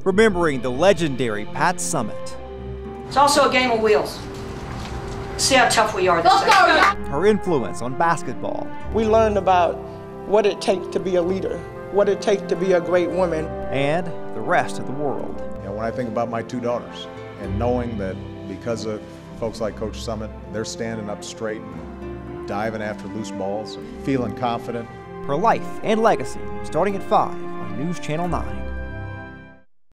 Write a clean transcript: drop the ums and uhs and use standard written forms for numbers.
remembering the legendary Pat Summitt. It's also a game of wheels. See how tough we are this day. Her influence on basketball. We learned about what it takes to be a leader, what it takes to be a great woman. And the rest of the world. You know, when I think about my two daughters and knowing that because of folks like Coach Summitt, they're standing up straight and diving after loose balls and feeling confident. Her life and legacy starting at 5 on News Channel 9.